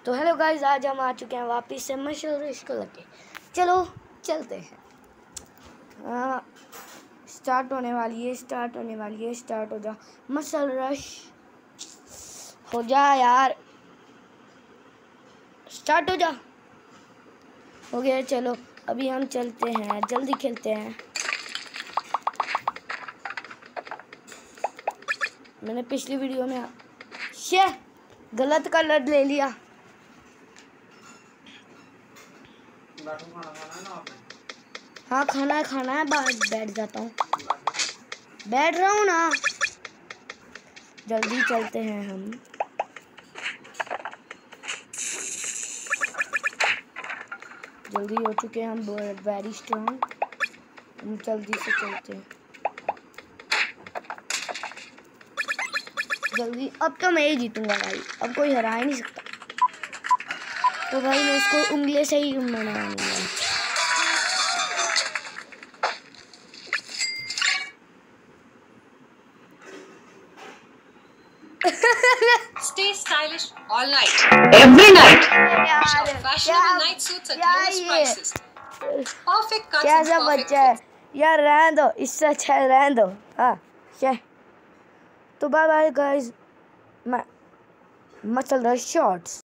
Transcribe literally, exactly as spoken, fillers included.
तो hello guys, आज हम आ चुके हैं वापस से मशहूर इसको लगे। चलो चलते हैं। हाँ, स्टार्ट होने वाली है स्टार्ट होने वाली है स्टार्ट हो जा। मसल रश हो जा यार, स्टार्ट हो जा। हो गया, चलो अभी हम चलते हैं, जल्दी खेलते हैं। मैंने पिछली वीडियो में शे गलत कलर ले लिया। हाँ खाना है खाना है, बाहर बैठ जाता हूँ, बैठ रहा हूँ ना। जल्दी चलते हैं हम। जल्दी हो चुके हैं हम, वेरी स्ट्रॉन्ग। हम जल्दी से चलते हैं जल्दी। अब तो मैं ही जीतूंगा भाई, अब कोई हरा ही नहीं सकता। तो भाई मैं इसको उंगली से ही मनाऊंगा। Stay stylish all night, every night. Shop fashionable night suits at lowest prices. Perfect cuts and कैसा perfect बच्चा है fits. यार, रहने दो, इससे अच्छा है रहने दो। हाँ क्या, तो बाय बाय गाइस, मैं मसल रश शॉर्ट्स।